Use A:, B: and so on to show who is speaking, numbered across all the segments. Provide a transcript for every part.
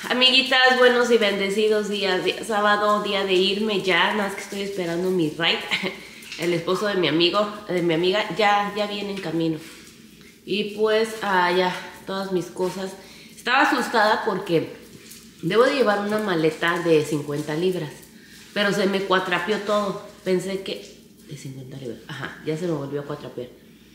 A: Amiguitas, buenos y bendecidos días. Sábado, día de irme ya. Nada más que estoy esperando mi ride. El esposo de mi amiga, ya viene en camino. Y pues, ya, todas mis cosas. Estaba asustada porque debo de llevar una maleta de 50 libras. Pero se me cuatrapeó todo. Pensé que... de 50 libras. Ajá, ya se me volvió a cuatrapear.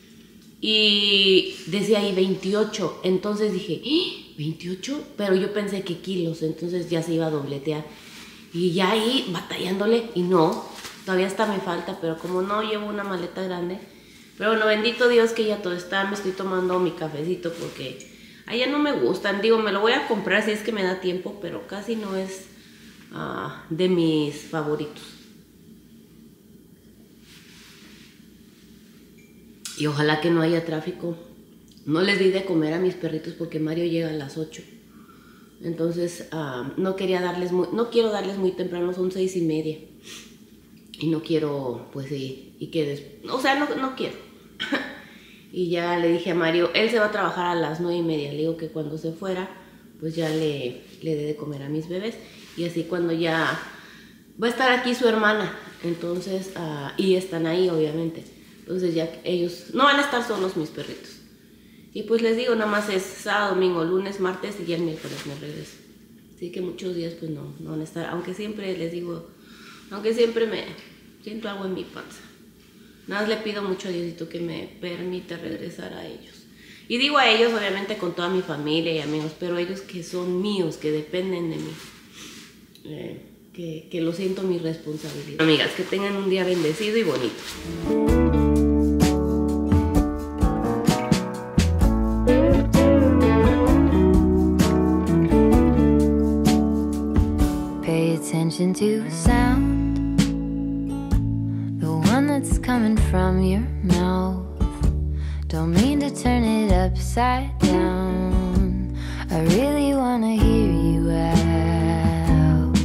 A: Y decía ahí 28. Entonces dije, ¿28? Pero yo pensé que kilos. Entonces ya se iba a dobletear. Y ya ahí batallándole. Y no, todavía hasta me falta. Pero como no llevo una maleta grande. Pero bueno, bendito Dios que ya todo está. Me estoy tomando mi cafecito porque allá no me gustan. Digo, me lo voy a comprar si es que me da tiempo. Pero casi no es de mis favoritos. Y ojalá que no haya tráfico. No les di de comer a mis perritos porque Mario llega a las 8. Entonces no quiero darles muy temprano, son 6:30. Y no quiero, pues sí, o sea, no quiero. Y ya le dije a Mario, él se va a trabajar a las 9:30. Le digo que cuando se fuera, pues ya le dé de comer a mis bebés. Y así cuando ya va a estar aquí su hermana. Entonces, y están ahí obviamente. Entonces ya ellos no van a estar solos mis perritos. Y pues les digo, nada más es sábado, domingo, lunes, martes y ya el miércoles me regreso. Así que muchos días pues no van a estar. Aunque siempre les digo, aunque siempre me siento algo en mi panza. Nada más le pido mucho a Diosito que me permita regresar a ellos. Y digo a ellos obviamente con toda mi familia y amigos, pero ellos que son míos, que dependen de mí. Que lo siento mi responsabilidad. Amigas, que tengan un día bendecido y bonito.
B: Attention to sound, the one that's coming from your mouth. Don't mean to turn it upside down. I really wanna hear you out.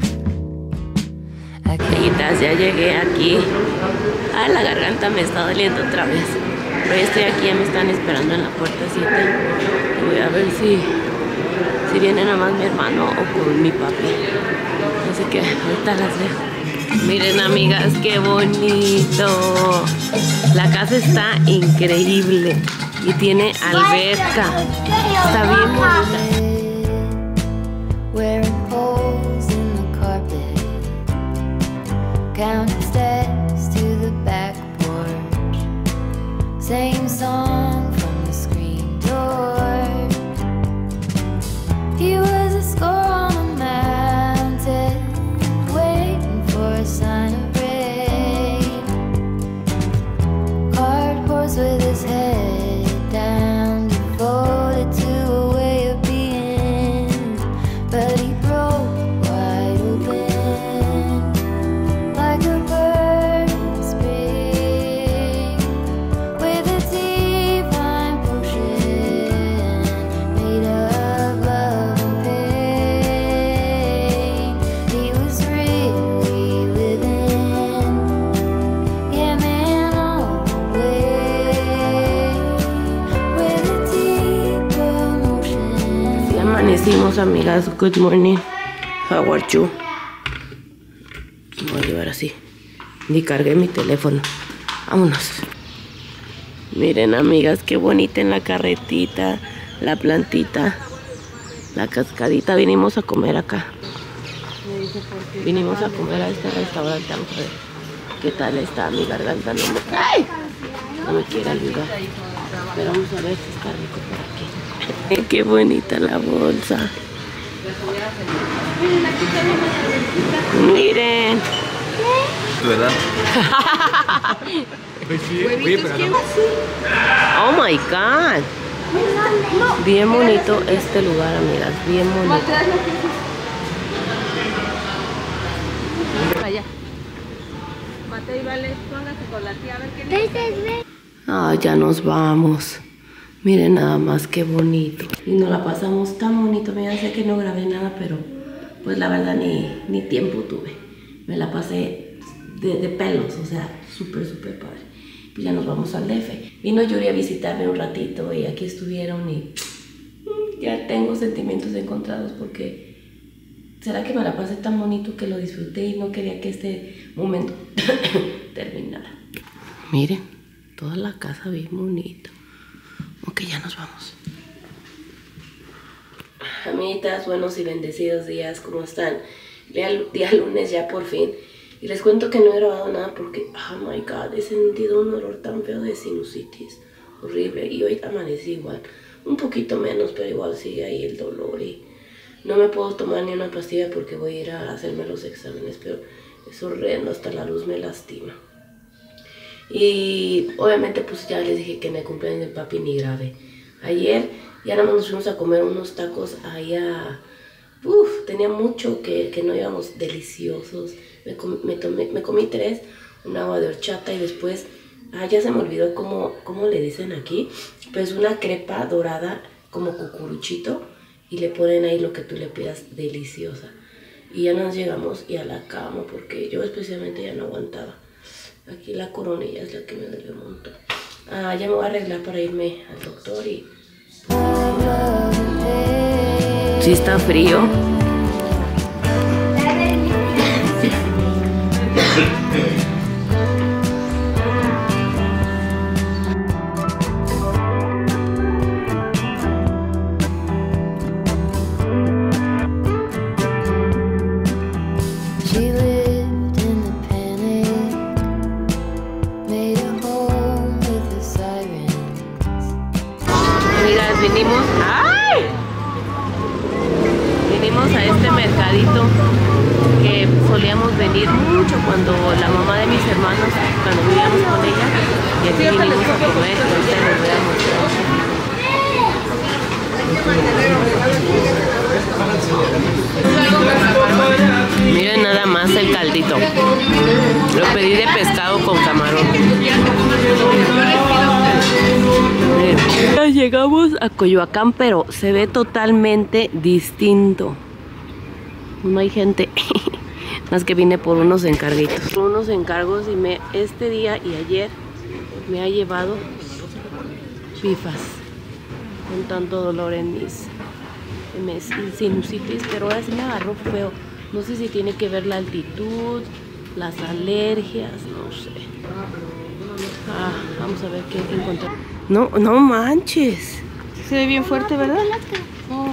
A: Amiguitas, ya llegué aquí. La garganta me está doliendo otra vez. Pero ya estoy aquí, ya me están esperando en la puerta 7. Y voy a ver si viene nada más mi hermano o con mi papi. Así que ahorita las veo. Miren, amigas, qué bonito. La casa está increíble. Y tiene alberca. Está bien bonita.
B: Same song from the screen door. He was a score on a mountain, waiting for a sign of rain. Card horse with his head down, devoted to a way of being. But he broke wide open, like a bird in spring, with a divine potion made of love and pain. He was really living, yeah man, all the way, with a deep emotion.
A: Ya amanecimos, amigas. Good morning. How are you? Voy a llevar así. Ni cargué mi teléfono. Vámonos. Miren, amigas, qué bonita en la carretita. La plantita. La cascadita. Vinimos a comer acá. Vinimos a comer a este restaurante. Vamos a ver qué tal está. Mi garganta no me quiere ayudar. Pero vamos a ver si está rico por aquí. Qué bonita la bolsa. Miren.
C: ¿Verdad?
A: Oh my God. Bien bonito este lugar, amigas. Bien bonito. Ya nos vamos. Miren nada más qué bonito. Y nos la pasamos tan bonito. Mira, sé que no grabé nada, pero pues la verdad ni tiempo tuve. Me la pasé de pelos, o sea, súper padre. Pues ya nos vamos al DF. Vino Yuri a visitarme un ratito y aquí estuvieron y Ya tengo sentimientos encontrados porque ¿será que me la pasé tan bonito que lo disfruté y no quería que este momento terminara? Miren, toda la casa bien bonita. Ok, ya nos vamos. Amiguitas, buenos y bendecidos días, ¿cómo están? Día lunes ya por fin. Y les cuento que no he grabado nada porque, oh my god, he sentido un dolor tan feo de sinusitis. Horrible. Y hoy amanecí igual. Un poquito menos, pero igual sigue ahí el dolor. Y no me puedo tomar ni una pastilla porque voy a ir a hacerme los exámenes. Pero es horrendo, hasta la luz me lastima. Y obviamente pues ya les dije que en el cumpleaños de papi ni grave. Ayer ya nada más nos fuimos a comer unos tacos allá. Tenía mucho que no íbamos, deliciosos. Me comí 3, un agua de horchata y después, ya se me olvidó cómo le dicen aquí, pues una crepa dorada como cucuruchito y le ponen ahí lo que tú le pidas, deliciosa. Y ya nos llegamos y a la cama porque yo especialmente ya no aguantaba. Aquí la coronilla es la que me dolió un montón. Ya me voy a arreglar para irme al doctor y... Sí está frío. Vinimos a este mercadito que solíamos venir mucho cuando la mamá de mis hermanos, cuando vivíamos con ella, y aquí vinimos a comer, ahorita les voy a mostrar. Miren nada más el caldito, lo pedí de pescado con camarón. Ya llegamos a Coyoacán, pero se ve totalmente distinto. No hay gente. Más que vine por unos encarguitos. Por unos encargos y este día y ayer me ha llevado pifas. Con tanto dolor en mis sinusitis, pero ahora sí me agarró feo. No sé si tiene que ver la altitud, las alergias, no sé. Vamos a ver qué encontrar. No manches. Se ve bien fuerte, ¿verdad? Oh.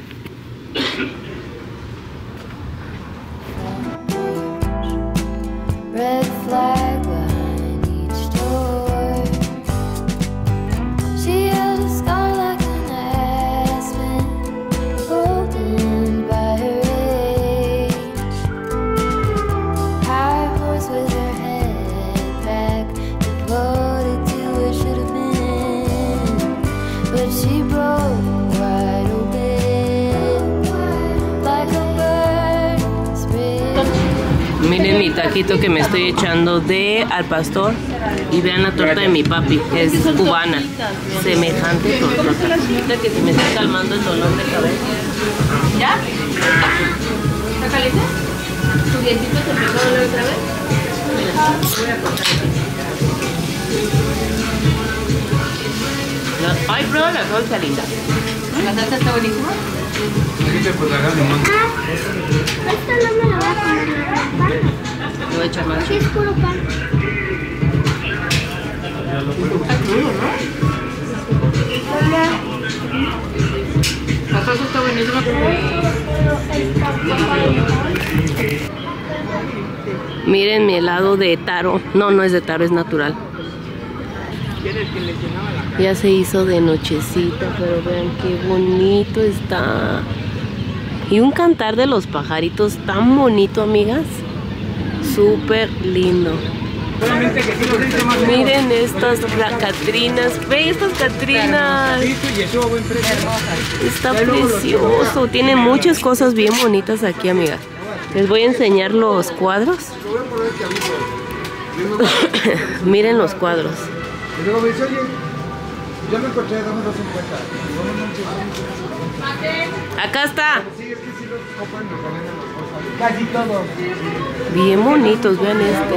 A: Red flag behind each door. She held a scar like an aspen, golden by her age. High horse with her head back, devoted to what should have been, but she broke wide open like a bird spread. Miren mi taquito que me estoy echando de al pastor y vean la torta de mi papi, que es cubana, semejante torta. Que se me está calmando el dolor de cabeza. ¿Ya? ¿Está caliente? ¿Tu dientito se empezó a doler otra vez? Voy a cortar. Ay, prueba la salsa linda. ¿La salsa está buenísima?
C: Esta
D: no me la voy a comer, pan.
A: Le voy a echar más.
D: Es puro pan.
A: Está crudo, ¿no? La salsa está buenísima. Miren mi helado de taro. No es de taro, es natural. Ya se hizo de nochecita, pero vean qué bonito está. Y un cantar de los pajaritos tan bonito, amigas. Súper lindo. Miren estas catrinas. Ve estas catrinas. Está precioso. Tiene muchas cosas bien bonitas aquí, amigas. Les voy a enseñar los cuadros. Miren los cuadros.
C: Y luego me dice, oye, ya me encontré, dame 2.50.
A: Acá está.
C: Sí, es que sí los copan, los venden los cosas. Casi todos.
A: Bien bonitos, vean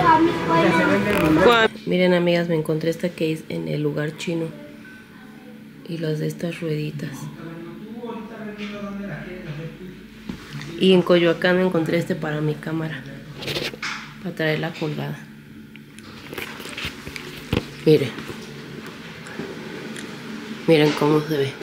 A: este. Miren, amigas, me encontré esta case en el lugar chino. Y las de estas rueditas. Y en Coyoacán encontré este para mi cámara, para traerla colgada. Miren. Miren cómo se ve.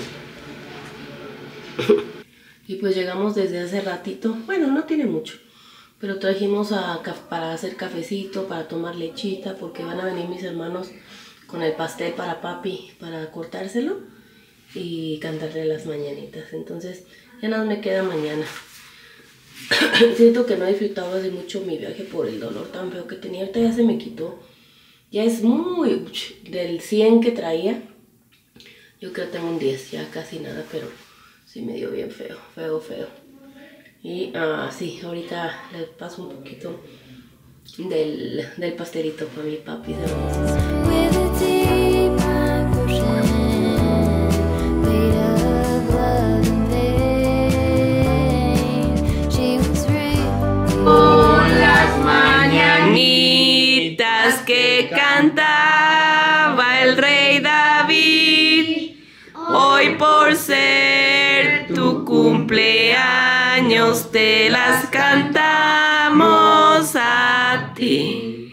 A: Y pues llegamos desde hace ratito. Bueno, no tiene mucho. Pero trajimos para hacer cafecito, para tomar lechita, porque van a venir mis hermanos con el pastel para papi, para cortárselo y cantarle las mañanitas. Entonces ya nada me queda mañana. Siento que no he disfrutado hace mucho mi viaje por el dolor tan feo que tenía. Ahorita ya se me quitó. Ya es muy... del 100 que traía, yo creo que tengo un 10, ya casi nada, pero sí me dio bien feo, feo. Y sí, ahorita le paso un poquito del pastelito para mi papi. Que cantaba el rey David, hoy por ser tu cumpleaños te las cantamos a ti.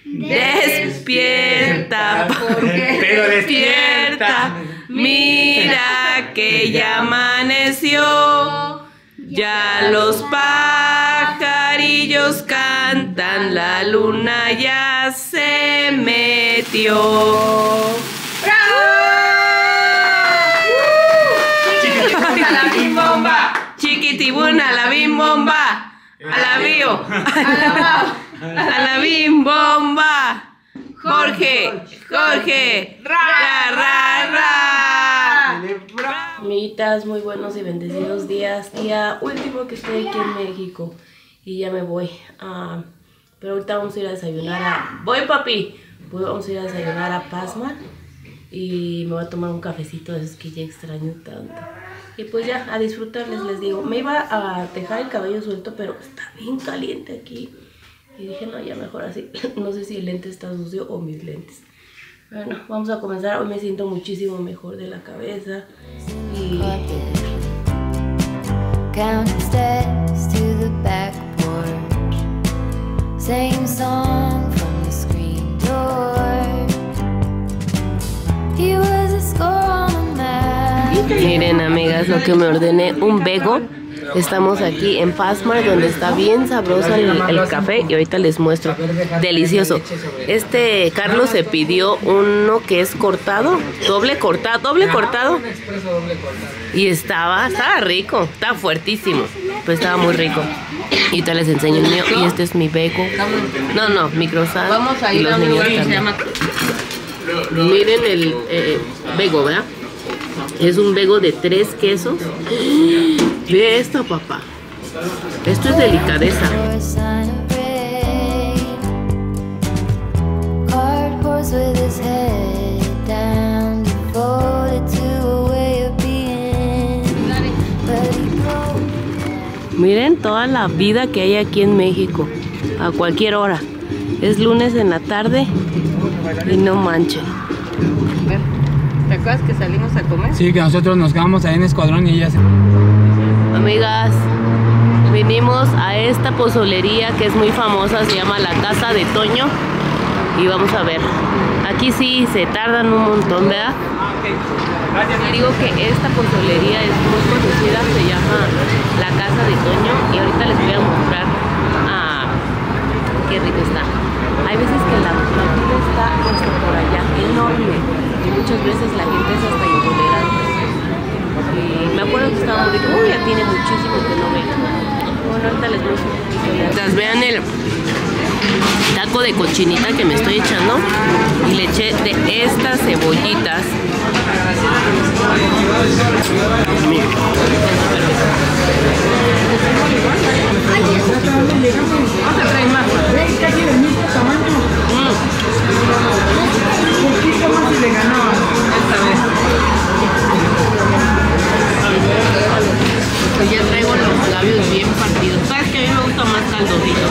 A: Despierta, pero despierta, mira que ya amaneció, ya los pajarillos cantan, la luna ya se metió. ¡Bravo! Chiquitibuna la bimbomba, chiquitibuna la bimbomba, a la bio, a la bimbomba. Jorge, Amiguitas, muy buenos y bendecidos días. Día último que estoy aquí en México y ya me voy. Pero ahorita vamos a ir a desayunar ¡voy, papi! Pues vamos a ir a desayunar a Pasma y me voy a tomar un cafecito de esos que ya extraño tanto. Y pues ya, a disfrutarles, les digo. Me iba a dejar el cabello suelto, pero está bien caliente aquí. Y dije, no, ya mejor así. No sé si el lente está sucio o mis lentes. Bueno, vamos a comenzar. Hoy me siento muchísimo mejor de la cabeza. Y...
B: Counting steps to the back porch, same song from the screen door. He was a score on a map.
A: Miren, amigas, lo que me ordené, un vego. Estamos aquí en Pasmar, donde está bien sabroso el café y ahorita les muestro. Delicioso. Carlos se pidió uno que es cortado, doble cortado. Y estaba rico, estaba fuertísimo, pero estaba muy rico. Y ahorita les enseño el mío y este es mi bego. No, mi croissant. Vamos a ir a un lugar que se llama... Miren el bego, ¿verdad? Es un bego de 3 quesos. Ve esto, papá. Esto es delicadeza. Miren toda la vida que hay aquí en México. A cualquier hora. Es lunes en la tarde y no manchen. ¿Te acuerdas que salimos a comer?
C: Sí, que nosotros nos quedamos ahí en Escuadrón y ella se...
A: Amigas, vinimos a esta pozolería que es muy famosa, se llama La Casa de Toño. Y vamos a ver. Aquí sí se tardan un montón, ¿verdad? Yo digo que esta pozolería es muy conocida, se llama La Casa de Toño. Y ahorita les voy a mostrar qué rico está. Hay veces que la fila está hasta por allá, enorme. Y muchas veces la gente es hasta intolerante. Y me acuerdo que estaba muy rico. Uy, ya tiene muchísimo que no vengo. Bueno, ahorita les muestro un poquito. Mientras vean el taco de cochinita que me estoy echando. Y le eché de estas cebollitas. Miren. Vamos a traer más.
C: Casi del mismo tamaño. Un poquito más y le ganaba esta vez.
A: Pues ya traigo los labios bien partidos. Sabes que a mí me gusta más caldosito.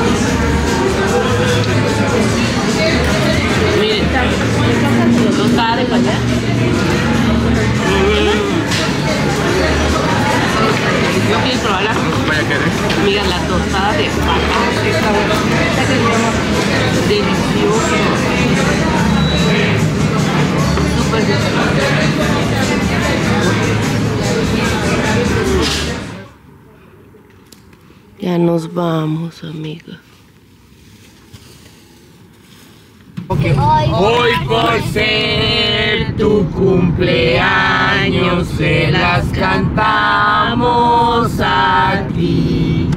A: Miren, tostada de pañal. Ya nos vamos, amiga.
E: Hoy por ser tu cumpleaños se las cantamos a ti.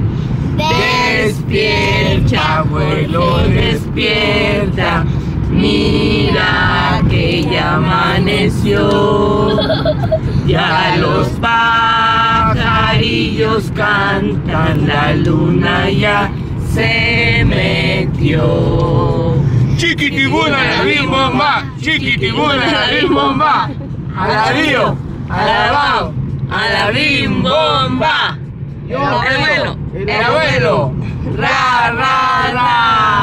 E: Despierta, abuelo, despierta. Mira que ya amaneció. Ya los pajarillos cantan, la luna ya se metió. Chiquitibuna la bimbomba, chiquitibuna la bimbomba. Alabío, alabao, a la bimbomba. El abuelo, ra, ra, ra.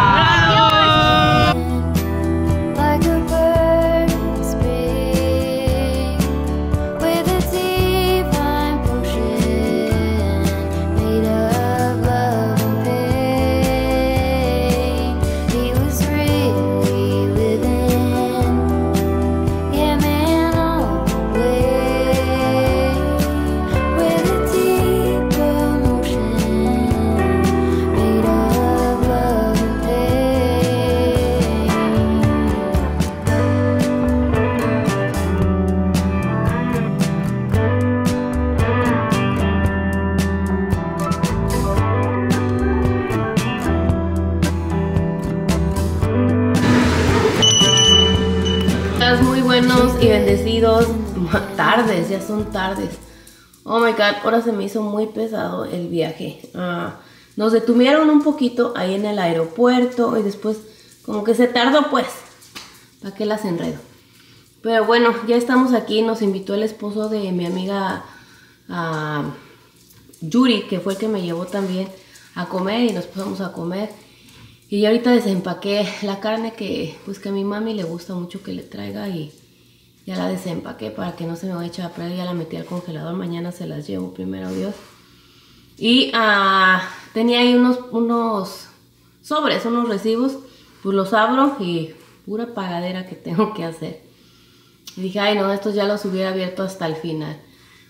B: Like a bird in spring, with a divine potion made of love and pain. He was really living, yeah man, all the way, with a deep emotion made of love and pain.
A: Días muy buenos y bendecidos. Tardes, ya son tardes. Oh my god, ahora se me hizo muy pesado el viaje. Nos detuvieron un poquito ahí en el aeropuerto y después como que se tardó pues. ¿Para qué las enredo? Pero bueno, ya estamos aquí. Nos invitó el esposo de mi amiga Yuri, que fue el que me llevó también a comer, y nos pusimos a comer. Y ya ahorita desempaqué la carne que pues que a mi mami le gusta mucho que le traiga, y ya la desempaqué para que no se me vaya a echar a perder. Ya la metí al congelador, mañana se las llevo, primero Dios. Y tenía ahí unos sobres, unos recibos, pues los abro y pura pagadera que tengo que hacer. Y dije, ay no, estos ya los hubiera abierto hasta el final.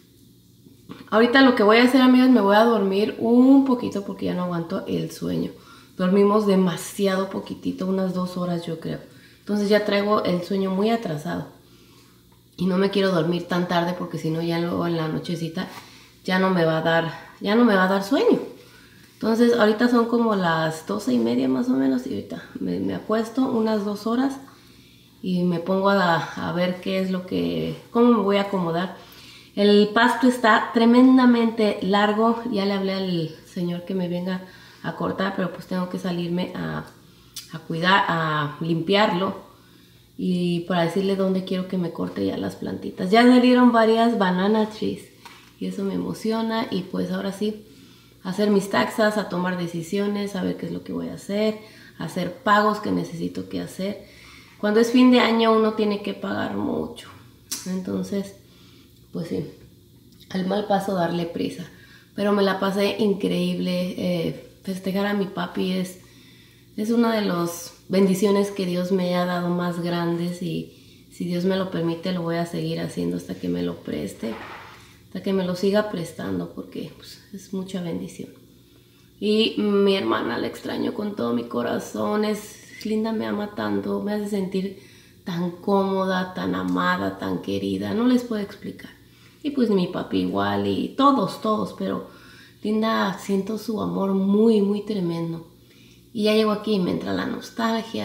A: Ahorita lo que voy a hacer, amigos, me voy a dormir un poquito porque ya no aguanto el sueño. Dormimos demasiado poquitito, unas 2 horas yo creo. Entonces ya traigo el sueño muy atrasado. Y no me quiero dormir tan tarde porque si no ya luego en la nochecita ya no me va a dar sueño. Entonces ahorita son como las 12:30 más o menos, y ahorita me acuesto unas 2 horas y me pongo a ver qué es cómo me voy a acomodar. El pasto está tremendamente largo. Ya le hablé al señor que me venga a cortar, pero pues tengo que salirme a cuidar, a limpiarlo, y para decirle dónde quiero que me corte ya las plantitas. Ya salieron varias banana trees y eso me emociona, y pues ahora sí, hacer mis taxas, a tomar decisiones, a ver qué es lo que voy a hacer pagos que necesito que hacer. Cuando es fin de año uno tiene que pagar mucho, entonces pues sí, al mal paso darle prisa. Pero me la pasé increíble. Festejar a mi papi es una de las bendiciones que Dios me ha dado más grandes, y si Dios me lo permite lo voy a seguir haciendo hasta que me lo preste, hasta que me lo siga prestando, porque pues, es mucha bendición. Y mi hermana la extraño con todo mi corazón. Es linda, me ama tanto, me hace sentir tan cómoda, tan amada, tan querida, no les puedo explicar. Y pues mi papi igual, y todos, pero Linda, siento su amor muy, muy tremendo. Y ya llego aquí y me entra la nostalgia,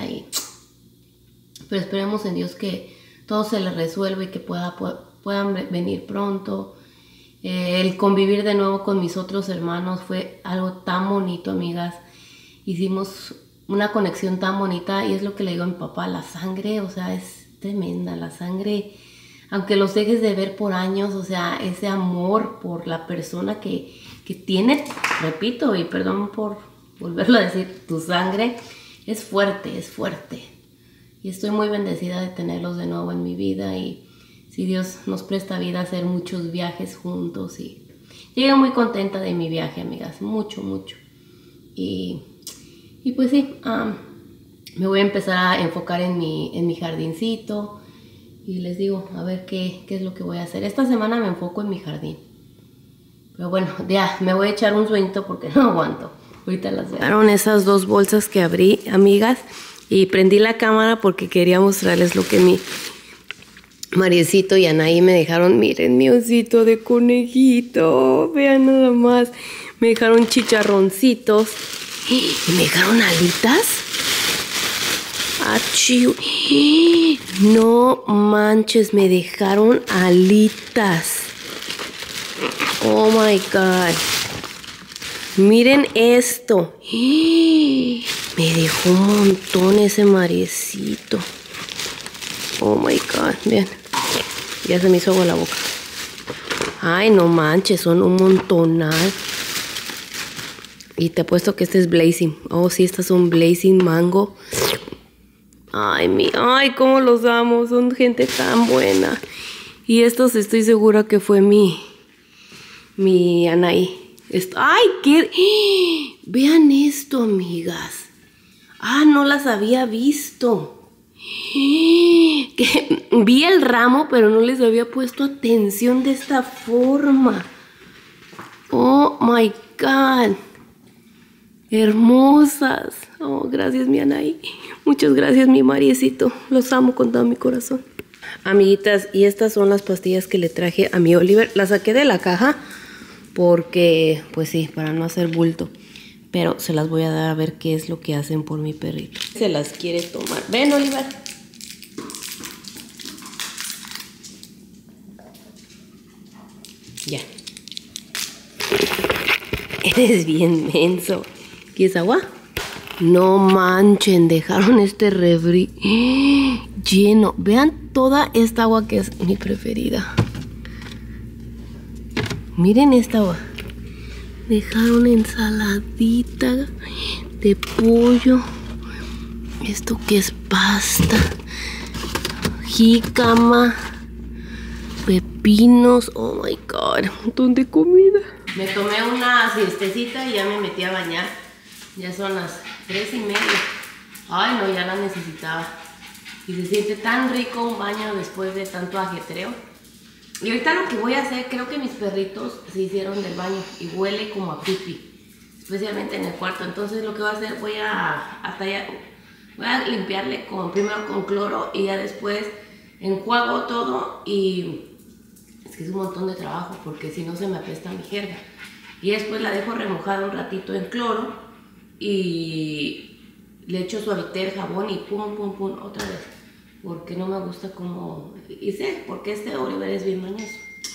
A: pero esperemos en Dios que todo se le resuelva y que puedan venir pronto. El convivir de nuevo con mis otros hermanos fue algo tan bonito, amigas. Hicimos una conexión tan bonita, y es lo que le digo a mi papá, la sangre, o sea, es tremenda, la sangre. Aunque los dejes de ver por años, o sea, ese amor por la persona que tiene, repito, y perdón por volverlo a decir, tu sangre, es fuerte, es fuerte. Y estoy muy bendecida de tenerlos de nuevo en mi vida, y si Dios nos presta vida, hacer muchos viajes juntos. Y llegué muy contenta de mi viaje, amigas, mucho, mucho. Y pues sí, me voy a empezar a enfocar en mi jardincito. Y les digo, a ver qué es lo que voy a hacer. Esta semana me enfoco en mi jardín. Pero bueno, ya, me voy a echar un sueñito porque no aguanto. Ahorita las veo. Fueron esas dos bolsas que abrí, amigas. Y prendí la cámara porque quería mostrarles lo que mi Mariecito y Anaí me dejaron. Miren mi osito de conejito. Vean nada más. Me dejaron chicharroncitos. Y me dejaron alitas. Achíu. No manches, me dejaron alitas. Oh my God. Miren esto. Me dejó un montón ese Mariecito. Oh my God. Vean. Ya se me hizo agua la boca. Ay, no manches, son un montonal. Y te apuesto que este es Blazing. Oh, sí, estas son Blazing Mango. Ay, cómo los amo. Son gente tan buena. Y estos estoy segura que fue mi Anaí. ¡Ay, qué! Vean esto, amigas. No las había visto. Que vi el ramo, pero no les había puesto atención de esta forma. Oh, my God. Hermosas. Oh, gracias, mi Anaí. Muchas gracias, mi Mariecito. Los amo con todo mi corazón. Amiguitas, y estas son las pastillas que le traje a mi Oliver. Las saqué de la caja porque, pues sí, para no hacer bulto. Pero se las voy a dar a ver qué es lo que hacen por mi perrito. Se las quiere tomar. Ven, Oliver. Ya. Eres bien menso. ¿Quieres agua? No manchen, dejaron este refri lleno. Vean toda esta agua que es mi preferida. Miren esta agua. Dejaron ensaladita de pollo. Esto que es pasta. Jícama. Pepinos. Oh my God. Un montón de comida. Me tomé una siestecita y ya me metí a bañar. Ya son las 3:30. Ay, no, ya la necesitaba. Y se siente tan rico un baño después de tanto ajetreo. Y ahorita lo que voy a hacer, creo que mis perritos se hicieron del baño y huele como a pipí, especialmente en el cuarto. Entonces lo que voy a hacer, voy a limpiarle primero con cloro y ya después enjuago todo. Y es que es un montón de trabajo porque si no se me apesta mi jerga. Y después la dejo remojada un ratito en cloro y le echo suavitel, jabón y pum, pum, pum, otra vez. Porque no me gusta como... Y sé, porque este Oliver es bien mañoso.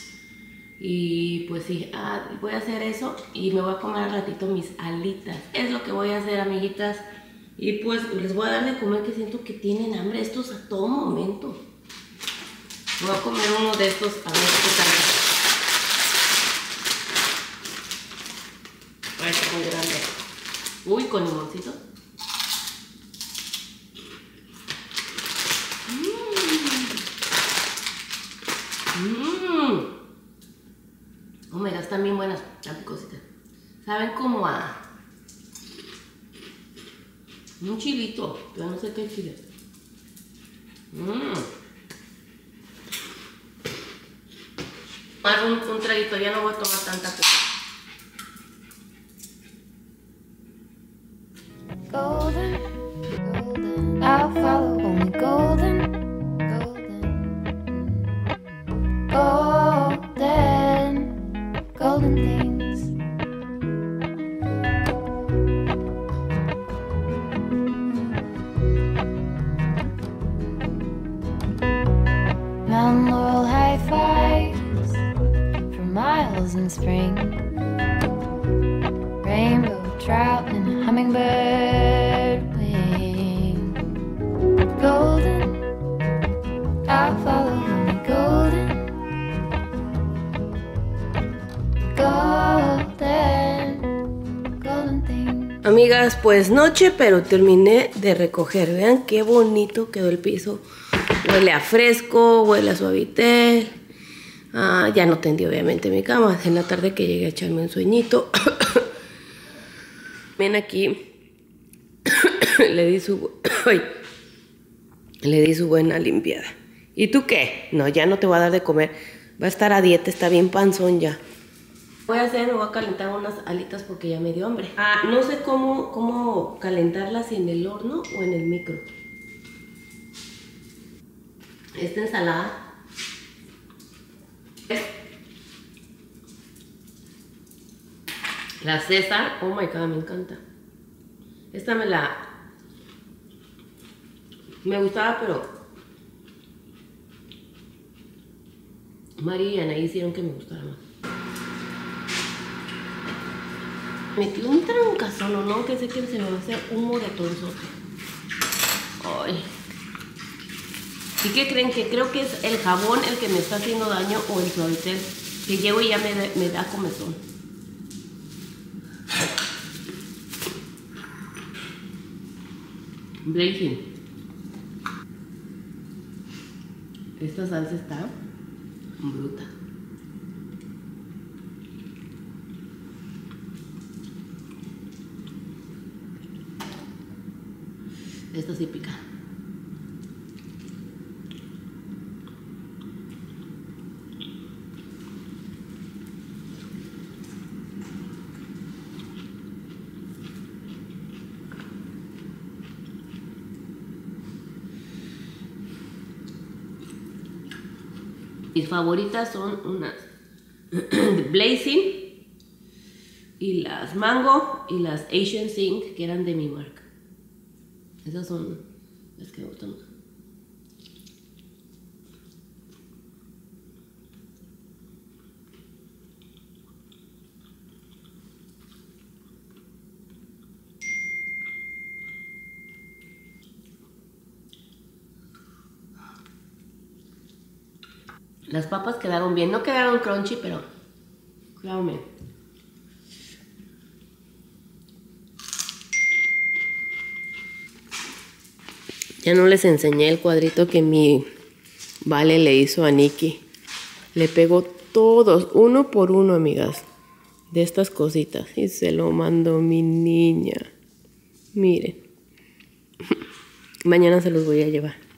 A: Y pues sí, voy a hacer eso y me voy a comer al ratito mis alitas. Es lo que voy a hacer, amiguitas. Y pues les voy a dar de comer, que siento que tienen hambre estos a todo momento. Voy a comer uno de estos a ver qué tal. Está muy grande. Uy, con limoncito. Omega, están bien buenas las cositas. Saben como a un chilito, pero no sé qué chile. Más un traguito, ya no voy a tomar tanta cosa.
B: Golden, golden, I'll follow only golden, golden, golden, golden things. Mountain laurel high fives for miles in spring. Rainbow trout and hummingbird wing. Golden, I'll follow only golden, golden, golden thing.
A: Amigas, pues noche, pero terminé de recoger. Vean qué bonito quedó el piso. Huele a fresco, huele a suavitel. Ya no tendí obviamente mi cama. En la tarde que llegué a echarme un sueñito. Ven aquí. le di su buena limpiada. ¿Y tú qué? No, ya no te voy a dar de comer. Va a estar a dieta, está bien panzón ya. Me voy a calentar unas alitas porque ya me dio hambre. No sé cómo calentarlas, si en el horno o en el micro. Esta ensalada la César, oh my god, me encanta. Esta me gustaba, pero María y Ana hicieron que me gustara más. Metí un trancazón, ¿no? Que sé que se me va a hacer un moretonzote. Ay. ¿Y qué creen? Que creo que es el jabón el que me está haciendo daño o el suavitel. Que llego y ya me da comezón. Blazing. Esta salsa está bruta. Esta sí pica. Mis favoritas son unas Blazing y las Mango y las Asian Zinc, que eran de mi marca. Esas son las que me gustan más. Las papas quedaron bien, no quedaron crunchy, pero quedaron bien. Ya no les enseñé el cuadrito que mi Vale le hizo a Nikki. Le pegó todos, uno por uno, amigas, de estas cositas. Y se lo mandó mi niña. Miren. Mañana se los voy a llevar.